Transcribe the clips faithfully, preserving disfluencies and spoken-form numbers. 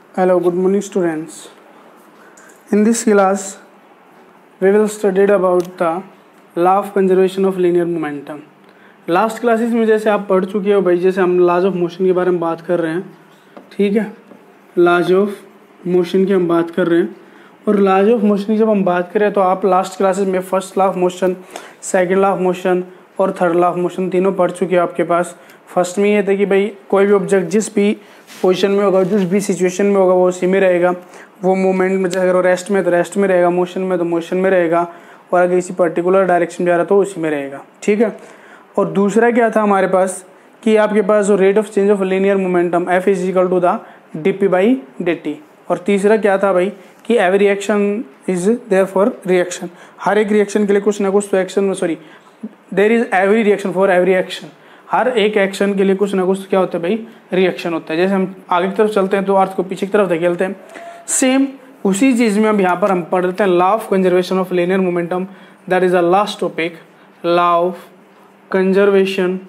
Hello, good morning students. In this class, we will study about the law of conservation of linear momentum. Last classes में जैसे आप पढ़ चुके हो भाई, जैसे हम लॉज ऑफ मोशन के बारे में बात कर रहे हैं, ठीक है। लॉज ऑफ मोशन की हम बात कर रहे हैं और लॉज ऑफ मोशन की जब हम बात करें तो आप लास्ट क्लासेस में first law of motion, second law of motion और थर्ड लॉ ऑफ मोशन तीनों पढ़ चुके हो आपके पास। फर्स्ट में ये था कि भाई कोई भी ऑब्जेक्ट जिस भी पोजीशन में होगा, जिस भी सिचुएशन में होगा वो उसी में रहेगा। वो मूवमेंट में, जैसे अगर रेस्ट में तो रेस्ट में रहेगा, मोशन में तो मोशन में रहेगा, और अगर किसी पर्टिकुलर डायरेक्शन में जा रहा तो उसी में रहेगा, ठीक है। और दूसरा क्या था हमारे पास कि आपके पास जो rate of change of linear momentum F is equal to the D P by D T. और तीसरा क्या था भाई कि every reaction is there for reaction, हर एक रिएक्शन के लिए कुछ ना कुछ तो action, sorry there is every reaction for every action, हर एक एक्शन के लिए कुछ ना कुछ क्या होता है भाई, रिएक्शन होता है। जैसे हम आगे की तरफ चलते हैं तो अर्थ को पीछे की तरफ धकेलते हैं, सेम उसी चीज़ में अब यहाँ पर हम पढ़ते हैं law of conservation of linear momentum, that is a last topic, law of conservation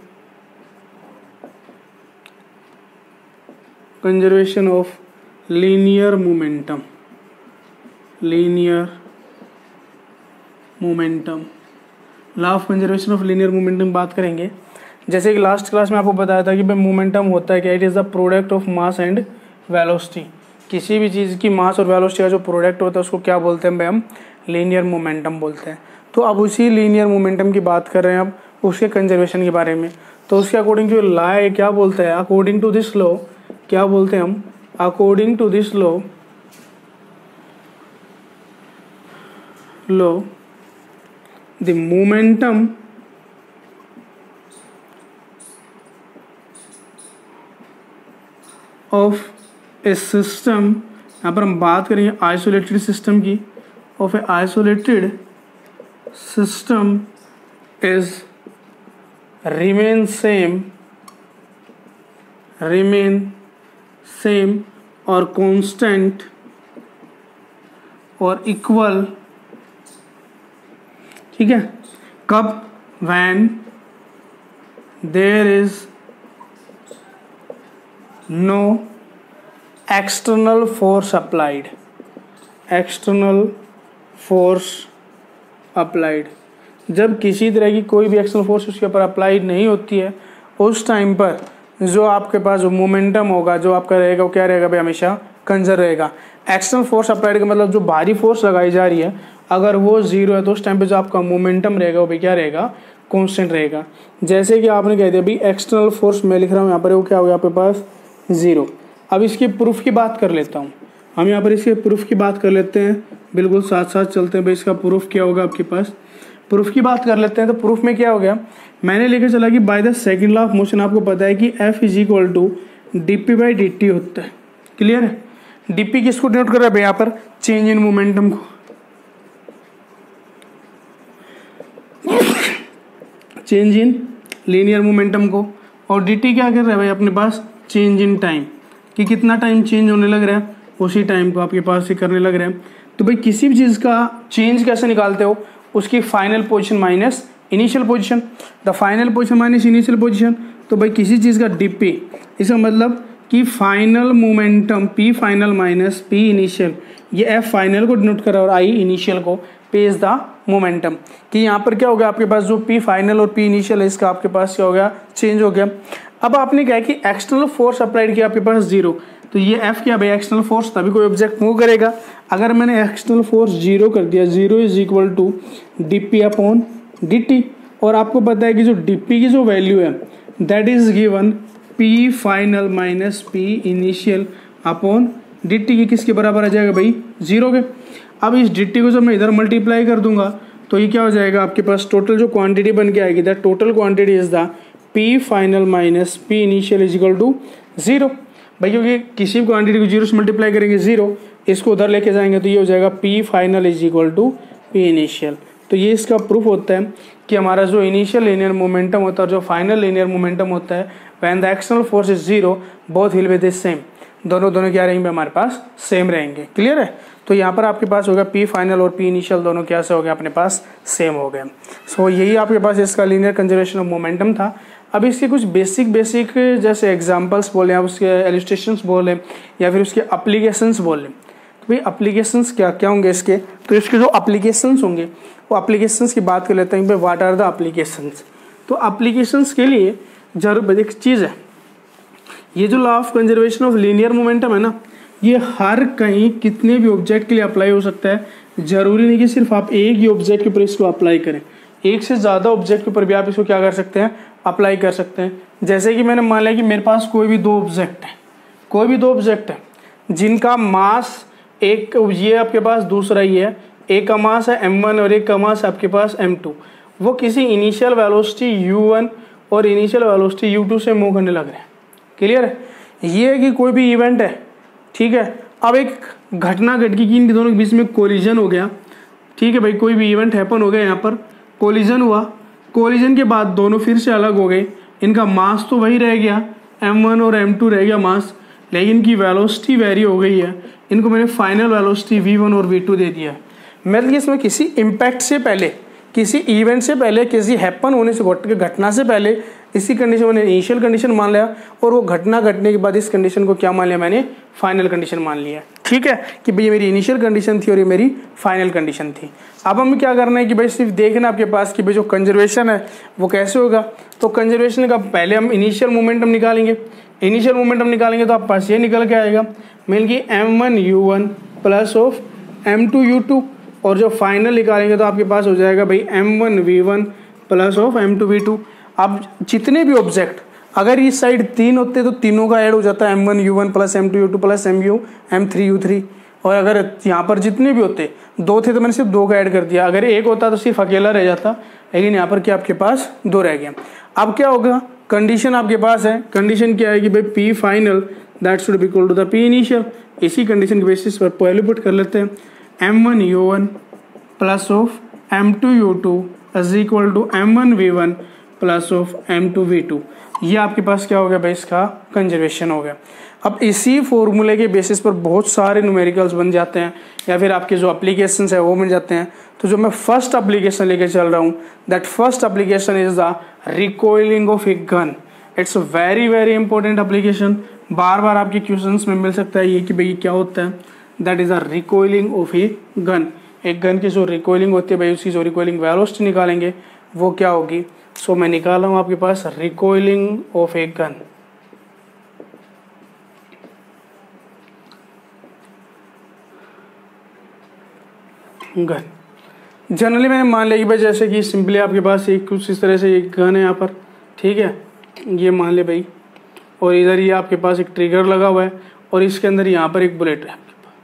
conservation of linear momentum linear momentum law of conservation of linear momentum बात करेंगे। जैसे कि लास्ट क्लास में आपको बताया था कि भाई मोमेंटम होता है क्या, it is the product of mass and velocity. किसी भी चीज़ की मास और वेलोसिटी का जो प्रोडक्ट होता है उसको क्या बोलते हैं भाई, हम लीनियर मोमेंटम बोलते हैं। तो अब उसी लीनियर मोमेंटम की बात कर रहे हैं अब उसके कंजर्वेशन के बारे में। तो उसके अकॉर्डिंग जो लॉ है क्या बोलता है, अकॉर्डिंग टू दिस लॉ क्या बोलते हैं हम, according to this law law the momentum of a system, यहाँ पर हम बात करेंगे आइसोलेटेड सिस्टम की, of a isolated system is remain same remain same और कांस्टेंट और इक्वल, ठीक है। कब, when there is no external force applied external force applied जब किसी तरह की कोई भी एक्सटर्नल फोर्स उसके ऊपर अप्लाइड नहीं होती है, उस टाइम पर जो आपके पास जो मोमेंटम होगा जो आपका रहेगा वो क्या रहेगा भाई, हमेशा कंजर्व रहेगा। एक्सटर्नल फोर्स अप्लाइड का मतलब जो बाहरी फोर्स लगाई जा रही है अगर वो जीरो है तो उस टाइम पे जो आपका मोमेंटम रहेगा वो भी क्या रहेगा, कांस्टेंट रहेगा। जैसे कि आपने कह दिया भाई एक्सटर्नल फोर्स मैं लिख रहा हूँ यहाँ पर, वो क्या होगा आपके पास, ज़ीरो। अब इसके प्रूफ की बात कर लेता हूँ, हम यहाँ पर इसके प्रूफ की बात कर लेते हैं, बिल्कुल साथ साथ चलते हैं भाई। इसका प्रूफ क्या होगा आपके पास, प्रूफ की बात कर लेते हैं। तो प्रूफ में क्या हो गया, मैंने लेके चला कि by the second law of motion आपको पता है कि F is equal to D P by D T होता है, क्लियर है। डी पी किसको डिनोट कर रहा है भाई, यहाँ पर चेंज इन मोमेंटम को, चेंज इन लीनियर मोमेंटम को, और डी टी क्या कर रहा है भाई अपने पास, चेंज इन टाइम, कि कितना टाइम चेंज होने लग रहा है उसी टाइम को आपके पास से करने लग रहे हैं। तो भाई किसी भी चीज़ का चेंज कैसे निकालते हो, उसकी final position minus initial position, the final position minus initial position. तो भाई किसी चीज़ का डीपी, इसका मतलब कि final momentum P final minus P initial, ये एफ फाइनल को डिनोट कर रहा है और आई इनिशियल को, पे इज द मोमेंटम। कि यहाँ पर क्या हो गया आपके पास जो पी फाइनल और पी इनिशियल है इसका आपके पास क्या हो गया, चेंज हो गया। अब आपने क्या है कि एक्सटर्नल फोर्स अप्लाइड किया आपके पास जीरो, तो ये एफ क्या भाई एक्सटर्नल फोर्स, तभी कोई ऑब्जेक्ट मूव करेगा। अगर मैंने एक्सटर्नल फोर्स जीरो कर दिया, zero is equal to D P upon D T, और आपको पता है कि जो डी पी की जो वैल्यू है that is given P final minus P initial upon D T, की किसके बराबर आ जाएगा भाई, जीरो के। अब इस डी टी को जब मैं इधर मल्टीप्लाई कर दूंगा तो ये क्या हो जाएगा आपके पास, टोटल जो क्वांटिटी बन के आएगी that total quantity is the P final minus P initial is equal to zero भाई, क्योंकि किसी भी क्वांटिटी को जीरो से मल्टीप्लाई करेंगे जीरो, इसको उधर लेके जाएंगे तो ये हो जाएगा P final is equal to P initial. तो ये इसका प्रूफ होता है कि हमारा जो इनिशियल लीनियर मोमेंटम होता है और जो फाइनल लीनियर मोमेंटम होता है when the external force is zero both will be the same, दोनों दोनों क्या रहेंगे हमारे पास, सेम रहेंगे, क्लियर है। तो यहाँ पर आपके पास होगा पी फाइनल और पी इनिशियल दोनों क्या से हो गए अपने पास, सेम हो गए। सो so, यही आपके पास इसका लीनियर कंजर्वेशन ऑफ मोमेंटम था। अब इसके कुछ बेसिक बेसिक जैसे एग्जांपल्स बोलें, आप उसके इलस्ट्रेशंस बोलें या फिर उसके एप्लीकेशंस बोलें, तो भाई एप्लीकेशंस क्या क्या होंगे इसके, तो इसके जो एप्लीकेशंस होंगे वो एप्लीकेशंस की बात कर लेते हैं भाई, व्हाट आर द एप्लीकेशंस। तो एप्लीकेशंस के लिए जरूर एक चीज़ है, ये जो law of conservation of linear momentum है ना, ये हर कहीं कितने भी ऑब्जेक्ट के लिए अप्लाई हो सकता है। जरूरी नहीं कि सिर्फ आप एक ही ऑब्जेक्ट के ऊपर इसको अप्लाई करें, एक से ज़्यादा ऑब्जेक्ट के ऊपर भी आप इसको क्या कर सकते हैं, अप्लाई कर सकते हैं। जैसे कि मैंने मान लिया कि मेरे पास कोई भी दो ऑब्जेक्ट है, कोई भी दो ऑब्जेक्ट है जिनका मास, एक ये आपके पास, दूसरा ये है, एक का मास है एम वन और एक का मास आपके पास एम टू, वो किसी इनिशियल वेलोसिटी यू वन और इनिशियल वेलोसिटी यू टू से मूव करने लग रहे हैं। क्लियर है? ये है कि कोई भी इवेंट है, ठीक है, अब एक घटना घट गई कि इन दोनों के बीच में कोलिजन हो गया, ठीक है भाई, कोई भी इवेंट हैपन हो गया, यहाँ पर कोलिजन हुआ, कोलिजन के बाद दोनों फिर से अलग हो गए, इनका मास तो वही रह गया एम वन और एम टू रह गया मास, लेकिन इनकी वेलोसिटी वेरी हो गई है, इनको मैंने फाइनल वेलोसिटी वी वन और वी टू दे दिया है। मतलब इसमें किसी इम्पैक्ट से पहले, किसी इवेंट से पहले, किसी हैपन होने से, घटना से पहले इसी कंडीशन मैंने इनिशियल कंडीशन मान लिया, और वो घटना घटने के बाद इस कंडीशन को क्या मान लिया, मैंने फाइनल कंडीशन मान लिया। ठीक है कि भाई ये मेरी इनिशियल कंडीशन थी और ये मेरी फाइनल कंडीशन थी। अब हमें क्या करना है कि भाई सिर्फ देखना आपके पास कि भाई जो कंजर्वेशन है वो कैसे होगा। तो कंजर्वेशन का पहले हम इनिशियल मोमेंटम निकालेंगे, इनिशियल मोमेंटम निकालेंगे तो आप पास ये निकल के आएगा, मिल गई M one U one plus of M two U two, और जो फाइनल निकालेंगे तो आपके पास हो जाएगा भाई M one V one plus of M two V two. अब जितने भी ऑब्जेक्ट अगर इस साइड तीन होते तो तीनों का ऐड हो जाता है M one U one plus M two U two plus M U M three U three, और अगर यहाँ पर जितने भी होते, दो थे तो मैंने सिर्फ दो का ऐड कर दिया, अगर एक होता तो सिर्फ अकेला रह जाता, लेकिन यहाँ पर क्या आपके पास दो रह गया। अब क्या होगा, कंडीशन आपके पास है, कंडीशन क्या है कि भाई P final that should be equal to the P initial. इसी कंडीशन के बेसिस पर पहले पुट कर लेते हैं, M one U one plus of M two U two is equal to M one V one plus of M two V two. ये आपके पास क्या हो गया भाई, इसका कंजर्वेशन हो गया। अब इसी फॉर्मूले के बेसिस पर बहुत सारे न्यूमेरिकल्स बन जाते हैं, या फिर आपके जो एप्लीकेशंस है वो बन जाते हैं। तो जो मैं फर्स्ट एप्लीकेशन लेके चल रहा हूँ, that first application is the recoiling of a gun. It's a very very important application, बार बार आपके क्वेश्चंस में मिल सकता है ये कि भाई क्या होता है, that is a recoiling of a gun. एक गन की जो रिकॉइलिंग होती है भाई, उसकी जो रिकॉइलिंग वेलोसिटी निकालेंगे वो क्या होगी। सो so, मैं निकाल रहा हूँ आपके पास recoiling of a gun. Gun generally मैंने मान लिया कि भाई जैसे कि सिंपली आपके पास एक कुछ इस तरह से एक गन है यहाँ पर, ठीक है, ये मान ले भाई, और इधर ये आपके पास एक ट्रिगर लगा हुआ है, और इसके अंदर यहाँ पर एक बुलेट है आपके पास,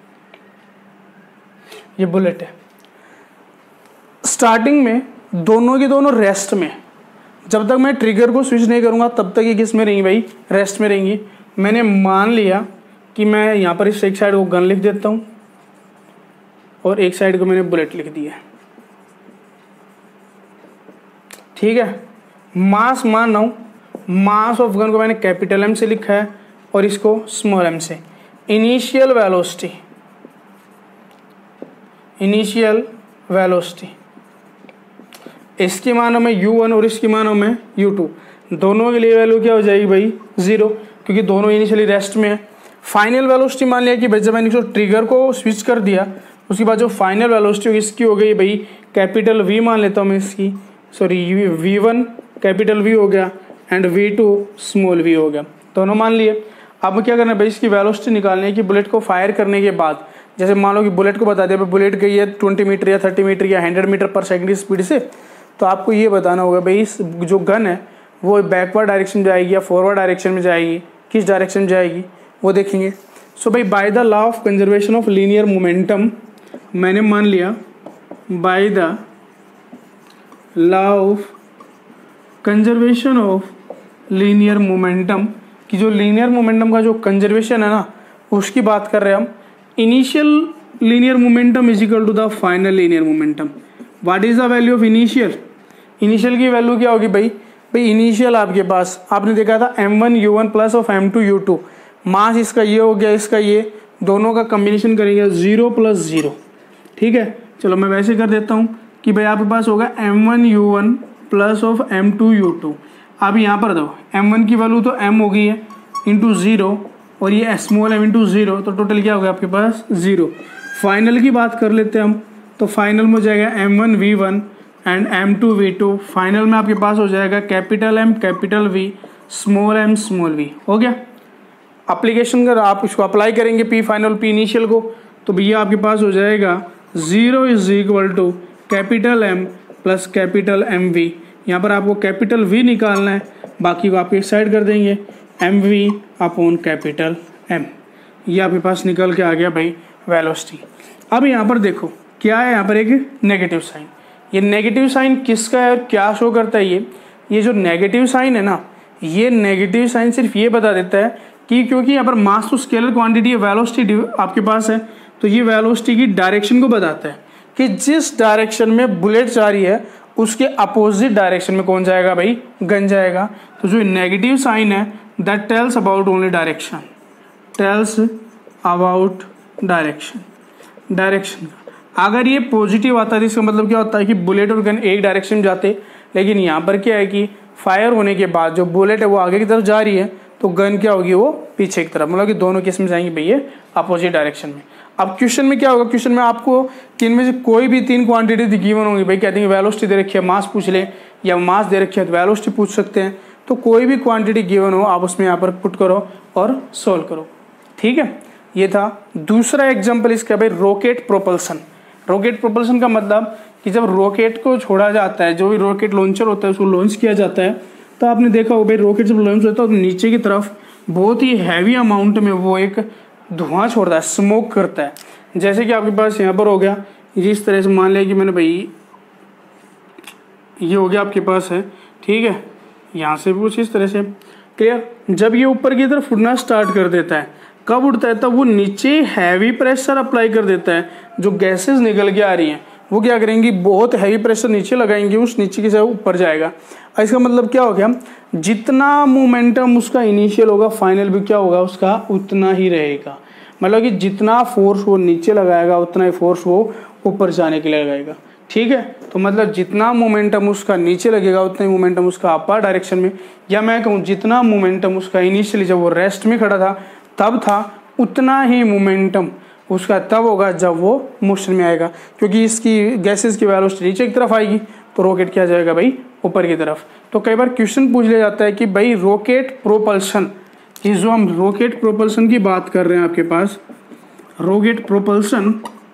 ये बुलेट है। स्टार्टिंग में दोनों के दोनों रेस्ट में, जब तक मैं ट्रिगर को स्विच नहीं करूँगा तब तक ये किस में रहेंगी भाई, रेस्ट में रहेंगी। मैंने मान लिया कि मैं यहाँ पर इस एक साइड को गन लिख देता हूँ और एक साइड को मैंने बुलेट लिख दिया, ठीक है। मास मान रहा हूँ, मास ऑफ गन को मैंने कैपिटल एम से लिखा है और इसको स्मॉल एम से। इनिशियल वेलोसिटी, इनिशियल वेलोसिटी इसकी मानों में यू वन और इसकी मानों में यू टू, दोनों के लिए वैल्यू क्या हो जाएगी भाई, जीरो, क्योंकि दोनों इनिशियली रेस्ट में है। फाइनल वेलोसिटी मान लिया कि भाई जब मैंने इसको ट्रिगर को स्विच कर दिया उसके बाद जो फाइनल वेलोसिटी होगी इसकी हो गई भाई कैपिटल वी मान लेता हूँ मैं इसकी, sorry V one capital V हो गया and V two small V हो गया, दोनों मान लिए। अब क्या करना है भाई, इसकी वेलोसिटी निकालनी है कि बुलेट को फायर करने के बाद, जैसे मान लो कि बुलेट को बता दिया भाई बुलेट गई है ट्वेंटी मीटर या थर्टी मीटर या हंड्रेड मीटर पर सेकंड की स्पीड से, तो आपको ये बताना होगा भाई इस जो गन है वो बैकवर्ड डायरेक्शन में जाएगी या फॉरवर्ड डायरेक्शन में जाएगी, किस डायरेक्शन में जाएगी वो देखेंगे। सो भाई by the law of conservation of linear momentum, मैंने मान लिया by the law of conservation of linear momentum कि जो लीनियर मोमेंटम का जो कंजर्वेशन है ना उसकी बात कर रहे हैं हम। Initial linear momentum is equal to the final linear momentum. What is the value of initial, initial की वैल्यू क्या होगी भाई, भाई इनिशियल आपके पास आपने देखा था M one U one plus of M two U two, mass इसका ये हो गया इसका ये, दोनों का कम्बिनेशन करेंगे जीरो प्लस जीरो, ठीक है। चलो मैं वैसे कर देता हूँ कि भाई आपके पास होगा M one U one plus of M two U two, अब यहाँ पर दो एम वन की वैल्यू तो एम हो गई है इंटू ज़ीरो, और ये स्मॉल एम इंटू ज़ीरो, तो टोटल क्या होगा आपके पास ज़ीरो। फाइनल की बात कर लेते हैं हम, तो फाइनल में हो जाएगा M one V one and M two V two. Final में आपके पास हो जाएगा capital M capital V small M small V. हो गया। एप्लीकेशन अगर आप इसको अप्लाई करेंगे पी फाइनल पी इनिशियल को, तो भैया आपके पास हो जाएगा zero is equal to capital M plus capital M V. यहाँ पर आपको कैपिटल वी निकालना है, बाकी को आप एक साइड कर देंगे, M V upon capital M. ये आपके पास निकल के आ गया भाई वेलोसिटी। अब यहाँ पर देखो क्या है, यहाँ पर एक नेगेटिव साइन। ये नेगेटिव साइन किसका है और क्या शो करता है? ये ये जो नेगेटिव साइन है ना, ये नेगेटिव साइन सिर्फ ये बता देता है कि क्योंकि यहाँ पर मास तो स्केलर क्वांटिटी है, वेलोसिटी आपके पास है, तो ये वेलोसिटी की डायरेक्शन को बताता है कि जिस डायरेक्शन में बुलेट जा रही है उसके अपोजिट डायरेक्शन में कौन जाएगा भाई? गन जाएगा। तो जो नेगेटिव साइन है that tells about only direction, tells about direction, direction का। अगर ये पॉजिटिव आता है इसका मतलब क्या होता है कि बुलेट और गन एक डायरेक्शन में जाते, लेकिन यहाँ पर क्या है कि फायर होने के बाद जो बुलेट है वो आगे की तरफ जा रही है, तो गन क्या होगी? वो पीछे की तरफ, मतलब कि दोनों केस में जाएंगे भैया अपोजिट डायरेक्शन में। अब क्वेश्चन में क्या होगा? क्वेश्चन में आपको कि इनमें से कोई भी तीन क्वांटिटी गिवन होंगी भाई, कहते हैं वेलोसिटी दे रखी है, मास पूछ ले, या मास दे रखी है तो वेलोसिटी पूछ सकते हैं। तो कोई भी क्वांटिटी गिवन हो आप उसमें यहाँ पर पुट करो और सोल्व करो। ठीक है, ये था दूसरा एग्जाम्पल इसका भाई रॉकेट प्रोपल्सन। रॉकेट प्रोपल्सन का मतलब कि जब रॉकेट को छोड़ा जाता है, जो भी रॉकेट लॉन्चर होता है उसको लॉन्च किया जाता है, तो आपने देखा होगा भाई रॉकेट जब लॉन्च होता है तो नीचे की तरफ बहुत ही हैवी अमाउंट में वो एक धुआं छोड़ता है, स्मोक करता है। जैसे कि आपके पास यहाँ पर हो गया, जिस तरह से मान लिया कि मैंने भाई ये हो गया आपके पास है, ठीक है, यहाँ से भी कुछ इस तरह से क्लियर। जब ये ऊपर की तरफ उड़ना स्टार्ट कर देता है, कब उड़ता है? तब वो नीचे हैवी प्रेशर अप्लाई कर देता है। जो गैसेस निकल के आ रही हैं वो क्या करेंगी? बहुत हैवी प्रेशर नीचे लगाएंगे, उस नीचे की तरफ ऊपर जाएगा। इसका मतलब क्या हो गया? जितना मोमेंटम उसका इनिशियल होगा फाइनल भी क्या होगा उसका उतना ही रहेगा। मतलब कि जितना फोर्स वो नीचे लगाएगा उतना ही फोर्स वो ऊपर जाने के लिए लगाएगा। ठीक है, तो मतलब जितना मोमेंटम उसका नीचे लगेगा उतना ही मोमेंटम उसका अपर डायरेक्शन में, या मैं कहूँ जितना मोमेंटम उसका इनिशियली जब वो रेस्ट में खड़ा था तब था, उतना ही मोमेंटम उसका तब होगा जब वो मोशन में आएगा, क्योंकि इसकी गैसेस की वेलोसिटी नीचे की तरफ आएगी तो रॉकेट क्या जाएगा भाई? ऊपर की तरफ। तो कई बार क्वेश्चन पूछ लिया जाता है कि भाई रॉकेट प्रोपल्शन, कि जो हम रॉकेट प्रोपल्शन की बात कर रहे हैं आपके पास, रॉकेट प्रोपल्शन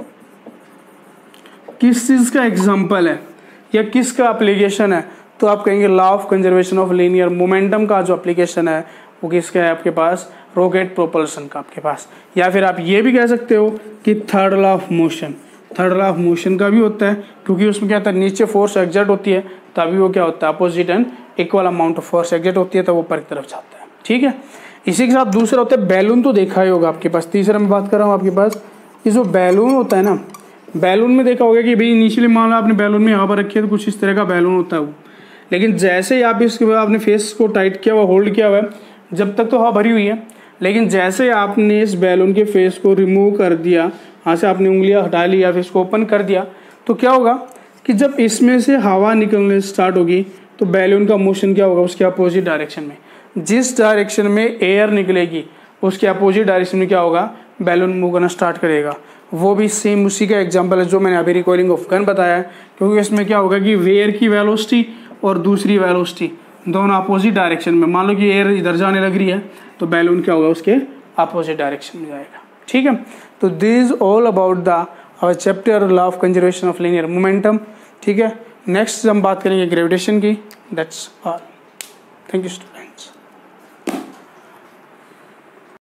किस चीज़ का एग्जाम्पल है या किसका एप्लीकेशन है? तो आप कहेंगे law of conservation of linear momentum का जो एप्लीकेशन है वो किसका है आपके पास? रॉकेट प्रोपल्सन का आपके पास। या फिर आप ये भी कह सकते हो कि third law of motion, third law of motion का भी होता है, क्योंकि उसमें क्या होता है नीचे फोर्स एग्जर्ट होती है तभी वो क्या होता है? Opposite and equal amount of force exert होती है तब वो ऊपर की तरफ जाता है। ठीक है, इसी के साथ दूसरा होता है बैलून, तो देखा ही होगा आपके पास। तीसरा मैं बात कर रहा हूँ आपके पास, ये जो बैलून होता है ना, बैलून में देखा होगा कि भाई इनिशियली मान लो आपने बैलून में हवा भर रखी है तो कुछ इस तरह का बैलून होता है वो, लेकिन जैसे ही आप इसके बाद आपने फेस को टाइट किया हुआ, होल्ड किया हुआ है, जब तक तो हवा भरी हुई है, लेकिन जैसे आपने इस बैलून के फेस को रिमूव कर दिया, यहाँ से आपने उंगलियां हटा ली या फिर इसको ओपन कर दिया, तो क्या होगा कि जब इसमें से हवा निकलने स्टार्ट होगी तो बैलून का मोशन क्या होगा? उसके अपोजिट डायरेक्शन में। जिस डायरेक्शन में एयर निकलेगी उसके अपोजिट डायरेक्शन में क्या होगा? बैलून मूव करना स्टार्ट करेगा। वो भी सेम उसी का एग्जाम्पल है जो मैंने अभी रिकॉइलिंग ऑफ गन बताया है, क्योंकि इसमें क्या होगा कि एयर की वेलोसिटी और दूसरी वेलोसिटी दोनों अपोजिट डायरेक्शन में, मान लो कि एयर इधर जाने लग रही है तो बैलून क्या होगा? उसके अपोजिट डायरेक्शन में जाएगा। ठीक है, तो this all about the our chapter law of conservation of linear momentum. ठीक है, नेक्स्ट हम बात करेंगे ग्रेविटेशन की। That's all, thank you student.